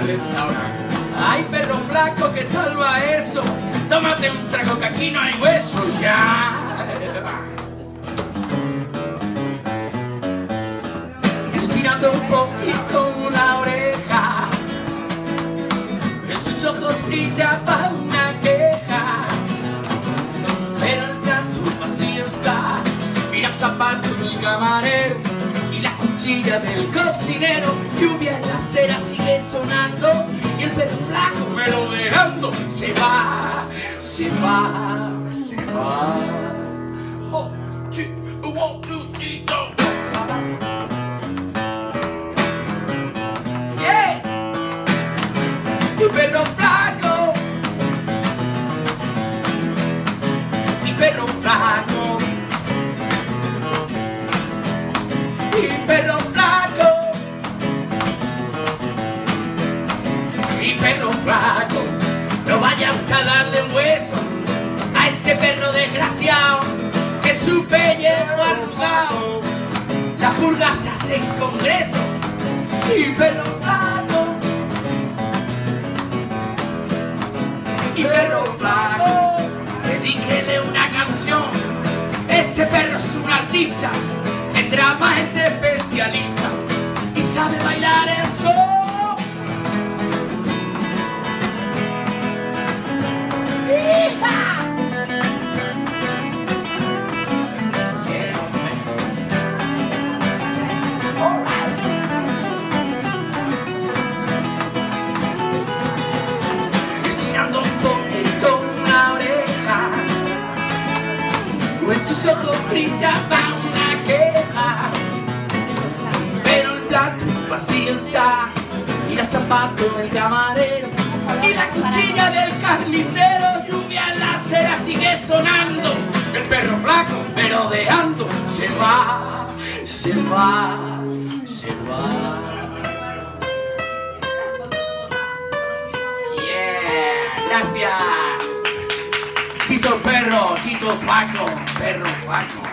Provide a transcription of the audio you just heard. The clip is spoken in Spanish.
al restaurante. Ay, perro flaco, ¿qué tal va eso? Tómate un trago que aquí no hay hueso ya. Estirando un poquito la oreja, en sus ojos brillaba una queja, pero el plato vacío está. Mira el zapato del camarero y la cuchilla del cocinero. Lluvia en la acera sigue sonando y el perro flaco merodeando se va, se va, se va. Oh, two, one, two, three, go. Yeah. Mi perro flaco, mi perro flaco, mi perro flaco, mi perro flaco. No vayas a darle un hueso a ese perro desgraciado, que su pellejo arrugado las pulgas hacen congreso. Mi perro flaco, mi perro flaco, dedíquele una canción. Ese perro es un artista, en drama es especialista y sabe bailar el sol. Enseñando un poquito una oreja, en sus ojos brillaba una queja, pero el plato vacío está. Mira el zapato del camarero y la cuchilla del carnicero. Lluvia en la acera sigue sonando, el perro flaco merodeando se va, se va, se va. Yeah, gracias. Tito perro, Tito flaco, perro flaco.